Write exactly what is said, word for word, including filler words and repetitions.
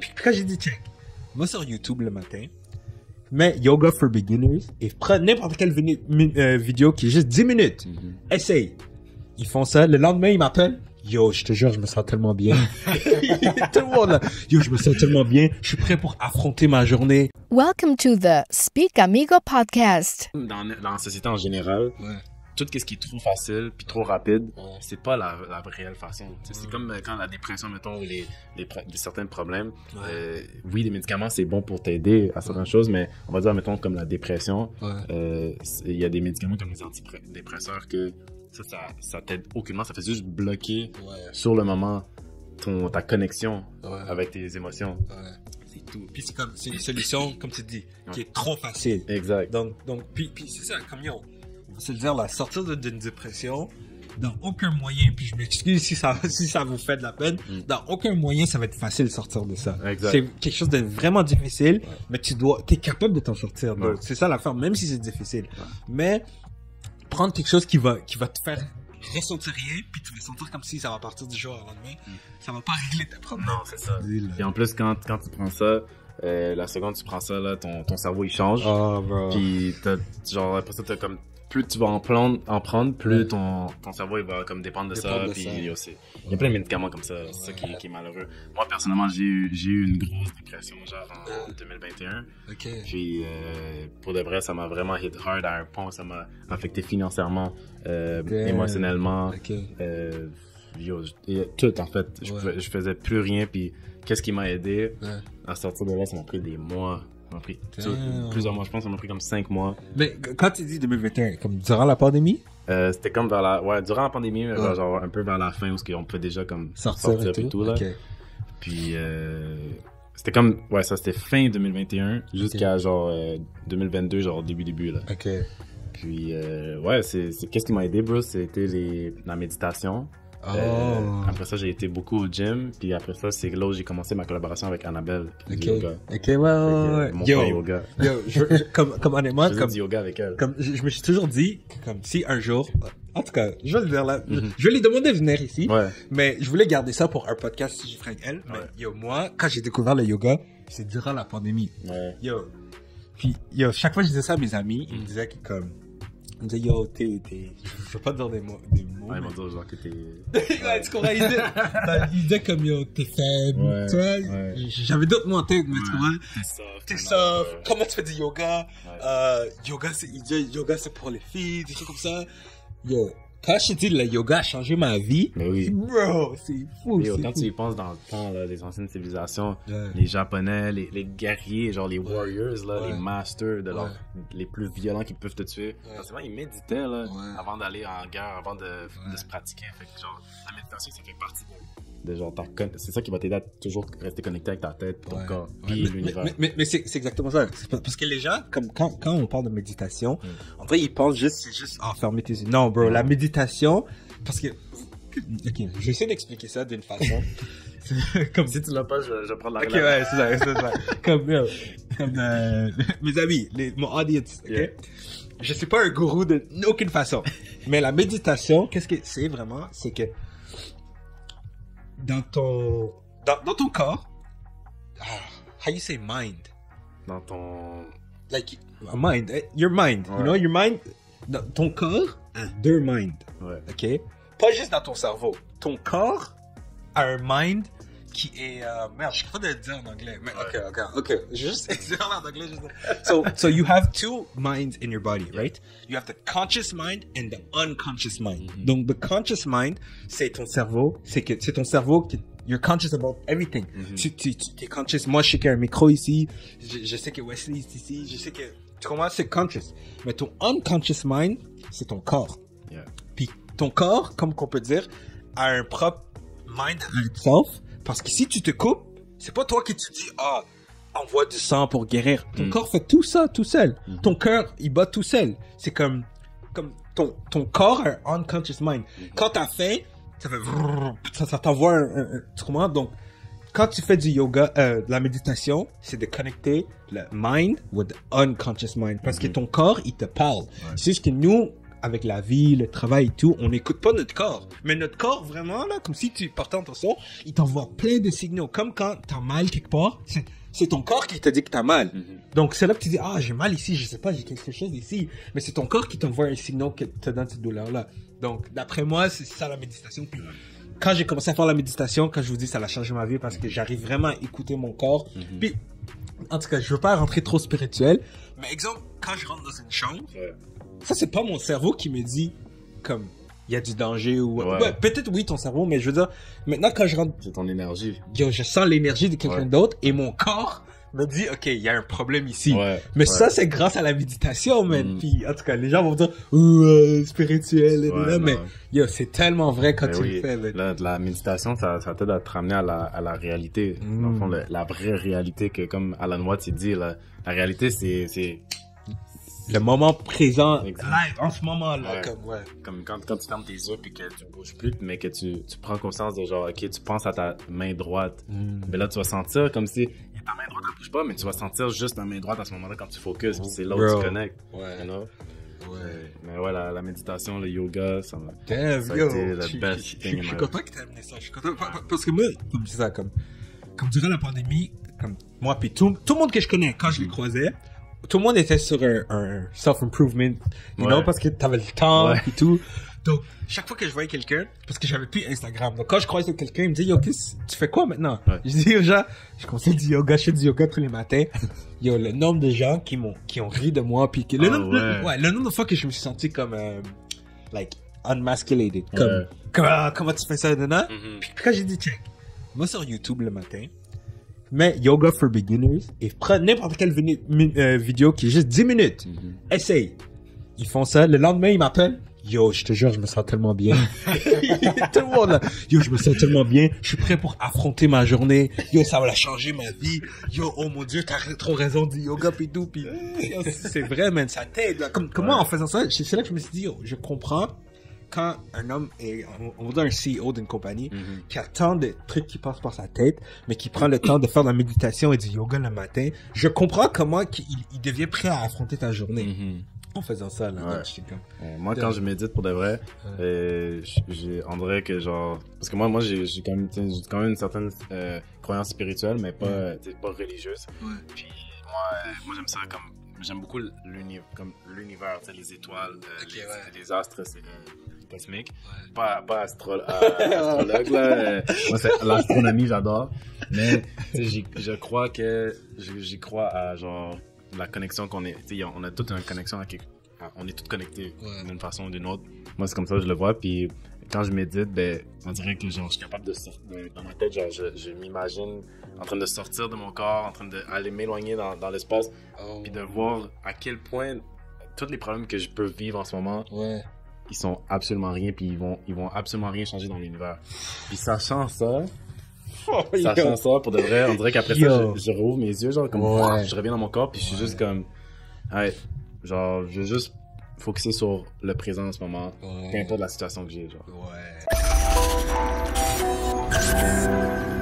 puis quand j'ai dit check, va sur YouTube le matin, mets Yoga for Beginners et prends n'importe quelle vini- mi- euh, vidéo qui est juste dix minutes. Mm-hmm. Essaye. Ils font ça. Le lendemain, ils m'appellent. Yo, je te jure, je me sens tellement bien. Tout le monde là. Yo, je me sens tellement bien. Je suis prêt pour affronter ma journée. Welcome to the Speak Amigo podcast. Dans, dans la société en général, ouais. Tout ce qui est trop facile puis trop rapide, ouais. C'est pas la, la réelle façon. Ouais. C'est comme quand la dépression, mettons, ou les, les, les certains problèmes. Ouais. Euh, oui, les médicaments, c'est bon pour t'aider à certaines ouais. choses, mais on va dire, mettons, comme la dépression, il ouais. euh, y a des médicaments comme les antidépresseurs que ça, ça, ça t'aide aucunement. Ça fait juste bloquer ouais. sur le moment ton, ta connexion ouais. avec tes émotions. Ouais. C'est tout. Puis c'est comme, c'est une solution, comme tu dis, ouais. qui est trop facile. Exact. Donc, donc puis, puis c'est ça, comme yo. On va se le dire, là, sortir d'une dépression, dans aucun moyen, puis je m'excuse si ça, si ça vous fait de la peine, mm. dans aucun moyen, ça va être facile de sortir de ça. Exact. C'est quelque chose de vraiment difficile, ouais. mais tu dois, t'es capable de t'en sortir. Ouais. C'est ça l'affaire, même si c'est difficile. Ouais. Mais, prendre quelque chose qui va, qui va te faire ressentir rien, puis tu vas sentir comme si ça va partir du jour au lendemain, mm. ça va pas régler tes problèmes. Non, c'est ça. Et en plus, quand, quand tu prends ça, euh, la seconde tu prends ça, là, ton, ton cerveau, il change. Oh, bro. Puis, t'as, genre, après ça, t'as comme, plus tu vas en prendre, en prendre plus ouais. ton, ton cerveau il va comme dépendre de dépendre ça. De puis il y, il y a plein de médicaments comme ça. C'est ouais. ça qui, qui est malheureux. Moi, personnellement, j'ai eu, j'ai eu une grosse dépression, genre en deux mille vingt et un. Okay. Puis, euh, pour de vrai, ça m'a vraiment hit hard à un point. Ça m'a affecté financièrement, euh, émotionnellement. Okay. Euh, yo, tout, en fait. Je, ouais. pouvais, je faisais plus rien. Puis, qu'est-ce qui m'a aidé ouais. à sortir de là? Ça m'a pris des mois. Ça m'a pris plusieurs mois, je pense, ça m'a pris comme cinq mois. Mais quand tu dis deux mille vingt et un, comme durant la pandémie? Euh, c'était comme vers la, ouais, durant la pandémie, mais ouais. genre un peu vers la fin où on peut déjà comme sortir, sortir et tout, tout là. Okay. Puis, euh, c'était comme, ouais, ça c'était fin deux mille vingt et un jusqu'à okay. genre euh, deux mille vingt-deux, genre début début là. Ok. Puis, euh, ouais, c'est, c'est, qu'est-ce qui m'a aidé, bro, c'était les, la méditation. Oh. Euh, après ça, j'ai été beaucoup au gym. Puis après ça, c'est là où j'ai commencé ma collaboration avec Annabelle. Ok. Du yoga. Ok, ouais, ouais, ouais. Mon yo, yoga. Yo, je, je, comme, comme honnêtement, je comme. du yoga avec elle. Comme, je, je me suis toujours dit, comme si un jour, en tout cas, je vais le dire là, mm-hmm. je vais lui demander de venir ici. Ouais. Mais je voulais garder ça pour un podcast si je ferais avec elle. Mais ouais. yo, moi, quand j'ai découvert le yoga, c'est durant la pandémie. Ouais. Yo. Puis, yo, chaque fois que je disais ça à mes amis, ils me disaient que comme, ils me disaient, yo, t'es, t'es, je veux pas te dire des mots, des mots. Ouais, ils vont dire genre que t'es... ouais, tu comprends, ils disaient, ils disaient comme, yo, t'es faible, ouais, tu vois. Ouais. J'avais d'autres mots en tête, mais ouais. tu vois. T'es soft. T'es soft. Euh... Comment tu fais du yoga? Ouais. Euh, yoga, c'est, yoga, c'est pour les filles, des trucs comme ça. Yo. Quand je te dis le yoga a changé ma vie, mais oui. Bro, c'est fou. Yo, c'est quand fou. tu y penses dans le temps, là, les anciennes civilisations, ouais. les Japonais, les, les guerriers, genre les warriors, là, ouais. les masters, de leur, ouais. les plus violents qui peuvent te tuer. Ouais. Forcément, ils méditaient là, ouais. avant d'aller en guerre, avant de, ouais. de se pratiquer. Fait que, genre, la méditation, ça fait partie de, de genre, ta con... c'est ça qui va t'aider à toujours rester connecté avec ta tête, ton ouais. corps, ouais. puis mais, l'univers. Mais, mais, mais c'est, c'est exactement ça. C'est parce que les gens, comme quand, quand on parle de méditation, mm. en vrai, ils pensent juste, c'est juste enfermer tes yeux. Non, bro, mm. la méditation, parce que, ok, je vais essayer d'expliquer ça d'une façon. Comme si tu l'as pas, je, je prends la Ok, relève. Ouais, c'est ça, c'est ça. comme, euh, comme euh, mes amis, les, mon audience, ok? Yeah. Je suis pas un gourou de aucune façon. Mais la méditation, qu'est-ce que c'est vraiment? C'est que, dans ton, dans, dans ton corps, how you say mind? Dans ton... Like, mind, your mind, ouais. you know, your mind, dans ton corps a deux minds, ouais. ok? Pas juste dans ton cerveau. Ton corps a un mind qui est... Euh, merde, je suis capable de le dire en anglais. Mais, ok, ok, ok. Je vais juste dire en anglais. Juste... So, so you have two minds in your body, yeah. right? You have the conscious mind and the unconscious mind. Mm-hmm. Donc, the conscious mind, c'est ton cerveau. C'est que c'est ton cerveau qui... You're conscious about everything. Mm-hmm. Tu, tu, tu es conscious. Moi, je sais qu'il y a un micro ici. Je, je sais que Wesley est ici. Je sais que... Tu comprends? C'est conscious. Mais ton unconscious mind, c'est ton corps. Yeah. Puis ton corps, comme qu'on peut dire, a un propre mind à itself. Parce que si tu te coupes, c'est pas toi qui te dis, ah, envoie du sang pour guérir. Ton mm. corps fait tout ça tout seul. Mm-hmm. Ton cœur, il bat tout seul. C'est comme, comme ton, ton corps a un unconscious mind. Mm-hmm. Quand t'as faim, ça fait, ça, ça t'envoie un, un, un, tu comprends? Donc, quand tu fais du yoga, euh, de la méditation, c'est de connecter le mind with the unconscious mind. Parce mm-hmm. que ton corps, il te parle. Ouais. C'est juste que nous, avec la vie, le travail et tout, on n'écoute pas notre corps. Mais notre corps, vraiment, là, comme si tu portais attention, il t'envoie plein de signaux. Comme quand t'as mal quelque part, c'est, c'est ton corps qui te dit que t'as mal. Mm-hmm. Donc, c'est là que tu dis, ah, j'ai mal ici, je sais pas, j'ai quelque chose ici. Mais c'est ton corps qui t'envoie un signal qui te donne cette douleur-là. Donc, d'après moi, c'est ça la méditation. Puis, quand j'ai commencé à faire la méditation, quand je vous dis, ça a changé ma vie parce que j'arrive vraiment à écouter mon corps. Mm-hmm. Puis, en tout cas, je veux pas rentrer trop spirituel. Mais exemple, quand je rentre dans une chambre, ouais. ça, c'est pas mon cerveau qui me dit, comme, il y a du danger ou... Ouais. Ouais, peut-être oui, ton cerveau, mais je veux dire, maintenant, quand je rentre... C'est ton énergie. Yo, je sens l'énergie de quelqu'un ouais. d'autre et mon corps me dit, OK, il y a un problème ici. Ouais. Mais ouais. ça, c'est grâce à la méditation, man. Mm. Puis, en tout cas, les gens vont dire, ouh, euh, spirituel, et ouais, là, mais yo, c'est tellement vrai quand mais tu oui. le fais. Man. La, la méditation, ça, ça t'aide à te ramener à la, à la réalité. Mm. Dans le fond, le, la vraie réalité que, comme Alan Watts, il dit, la, la réalité, c'est... c'est... le moment présent, live, en ce moment-là, ouais. comme, ouais. Comme quand, quand tu fermes tes yeux puis que tu bouges plus, mais que tu, tu prends conscience de genre, ok, tu penses à ta main droite. Mm. Mais là, tu vas sentir comme si, ta main droite, elle bouge pas, mais tu vas sentir juste ta main droite à ce moment-là quand tu focuses, puis c'est là où Bro. tu connectes. Ouais. You know? Ouais. Mais ouais, la, la méditation, le yoga, ça m'a, Damn, ça a yo, été le best thing. Je suis content que t'aies amené ça. Je suis content, parce que moi, comme c'est ça, comme, comme durant la pandémie, comme, moi pis tout, tout le monde que je connais, quand je les croisais, tout le monde était sur un, un self-improvement, you ouais. know, parce que t'avais le temps ouais. et tout. Donc, chaque fois que je voyais quelqu'un, parce que j'avais plus Instagram, donc quand je croisais quelqu'un, il me dit, yo, qu'est-ce, tu fais quoi maintenant? Ouais. Je dis aux gens, je commençais du yoga, je fais du yoga tous les matins. Yo, le nombre de gens qui m'ont, qui ont ri de moi, puis que, le, oh, nombre, ouais. Le, ouais, le nombre de fois que je me suis senti comme, euh, like, unmasculated. Comme, ouais. comme ah, comment tu fais ça, nana? Mm-hmm. Puis quand j'ai dit, check, moi sur YouTube le matin, mais Yoga for Beginners et prends n'importe quelle vini- mi- euh, vidéo qui est juste dix minutes. Mm-hmm. Essaye. Ils font ça. Le lendemain, ils m'appellent. Yo, je te jure, je me sens tellement bien. Tout le monde là. Yo, je me sens tellement bien. Je suis prêt pour affronter ma journée. Yo, ça va la changer ma vie. Yo, oh mon Dieu, t'as trop raison du yoga pis tout. Pis, yo, c'est vrai, man, ça t'aide. Là. Comme, comment ouais. en faisant ça, c'est là que je me suis dit, yo, je comprends. Quand un homme est, on va dire un C E O d'une compagnie, mm-hmm. qui a tant de trucs qui passent par sa tête, mais qui prend le temps de faire de la méditation et du yoga le matin, je comprends comment il, il devient prêt à affronter ta journée. Mm-hmm. En faisant ça, là, ouais. là je comme... euh, moi, quand je médite pour de vrai, euh, j'ai, on dirait que genre, parce que moi, moi, j'ai, j'ai quand même, j'ai quand même une certaine euh, croyance spirituelle, mais pas, mm. pas religieuse. Ouais. Puis moi, euh, moi, j'aime ça comme, j'aime beaucoup l'univers, comme l'univers, tu sais, les étoiles, euh, okay, les, ouais. les astres, c'est le cosmique. Ouais. Pas, pas astro, euh, astrologue, là. Euh, moi, c'est l'astronomie, j'adore. Mais, tu sais, je crois que, j'y crois à genre, la connexion qu'on est, tu sais, on a toute une connexion à quelque, on est tous connectés ouais. d'une façon ou d'une autre. Moi, c'est comme ça que je le vois. Puis quand je médite, ben, on dirait que genre, je suis capable de sortir, dans ma tête, genre, je, je m'imagine en train de sortir de mon corps, en train d'aller m'éloigner dans, dans l'espace, oh. puis de voir à quel point tous les problèmes que je peux vivre en ce moment, ouais. ils sont absolument rien, puis ils vont, ils vont absolument rien changer dans l'univers. Puis sachant ça, Oh, sachant ça, pour de vrai, on dirait qu'après yo. ça, je, je rouvre mes yeux, genre, comme, ouais. je reviens dans mon corps, puis je suis ouais. juste comme, ouais, genre, je veux juste focusser sur le présent en ce moment, ouais. peu importe la situation que j'ai, genre. Ouais.